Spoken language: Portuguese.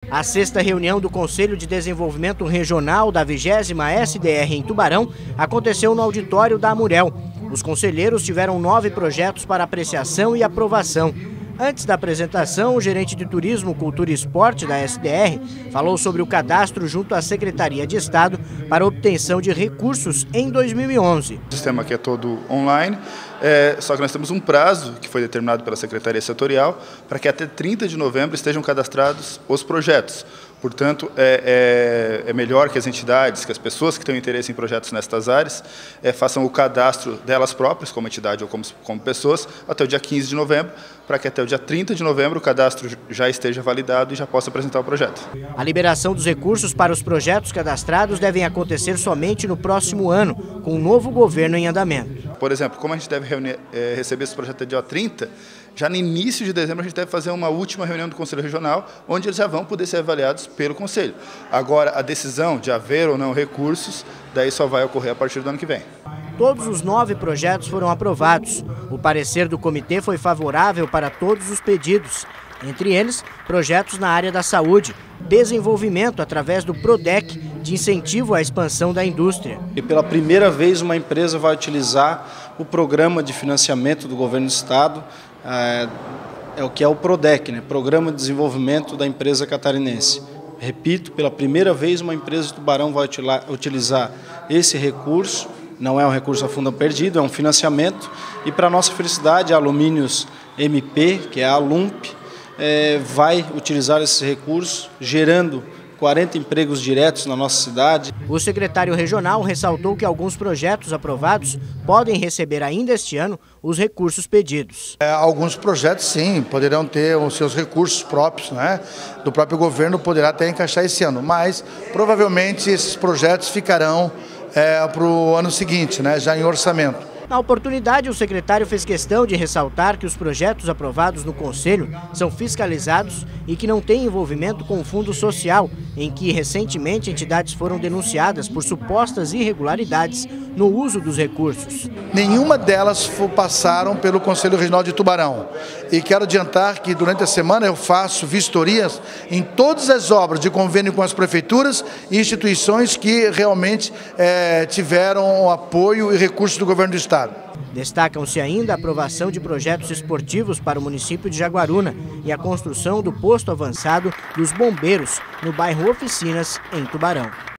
A sexta reunião do Conselho de Desenvolvimento Regional da 20ª SDR em Tubarão aconteceu no auditório da Amurel. Os conselheiros tiveram 9 projetos para apreciação e aprovação. Antes da apresentação, o gerente de Turismo, Cultura e Esporte da SDR falou sobre o cadastro junto à Secretaria de Estado para obtenção de recursos em 2011. O sistema aqui é todo online, só que nós temos um prazo que foi determinado pela Secretaria Setorial para que até 30 de novembro estejam cadastrados os projetos. Portanto, é melhor que as entidades, que as pessoas que têm interesse em projetos nestas áreas, façam o cadastro delas próprias, como entidade ou como pessoas, até o dia 15 de novembro, para que até o dia 30 de novembro o cadastro já esteja validado e já possa apresentar o projeto. A liberação dos recursos para os projetos cadastrados devem acontecer somente no próximo ano, com o novo governo em andamento. Por exemplo, como a gente deve receber esse projeto até dia 30, já no início de dezembro a gente deve fazer uma última reunião do Conselho Regional, onde eles já vão poder ser avaliados pelo Conselho. Agora, a decisão de haver ou não recursos, daí só vai ocorrer a partir do ano que vem. Todos os 9 projetos foram aprovados. O parecer do comitê foi favorável para todos os pedidos. Entre eles, projetos na área da saúde, desenvolvimento através do PRODEC, de incentivo à expansão da indústria. E pela primeira vez uma empresa vai utilizar o programa de financiamento do governo do estado, o que é o PRODEC, né? Programa de Desenvolvimento da Empresa Catarinense. Repito, pela primeira vez uma empresa de Tubarão vai utilizar esse recurso, não é um recurso a fundo perdido, é um financiamento, e para nossa felicidade a Alumínios MP, que é a Alump, vai utilizar esse recurso, gerando 40 empregos diretos na nossa cidade. O secretário regional ressaltou que alguns projetos aprovados podem receber ainda este ano os recursos pedidos. Alguns projetos, sim, poderão ter os seus recursos próprios, né? Do próprio governo poderá até encaixar esse ano, mas provavelmente esses projetos ficarão para o ano seguinte, né? Já em orçamento. Na oportunidade, o secretário fez questão de ressaltar que os projetos aprovados no Conselho são fiscalizados e que não têm envolvimento com o Fundo Social, em que recentemente entidades foram denunciadas por supostas irregularidades no uso dos recursos. Nenhuma delas passaram pelo Conselho Regional de Tubarão. E quero adiantar que durante a semana eu faço vistorias em todas as obras de convênio com as prefeituras e instituições que realmente tiveram o apoio e recursos do governo do estado. Destacam-se ainda a aprovação de projetos esportivos para o município de Jaguaruna e a construção do posto avançado dos bombeiros no bairro Oficinas, em Tubarão.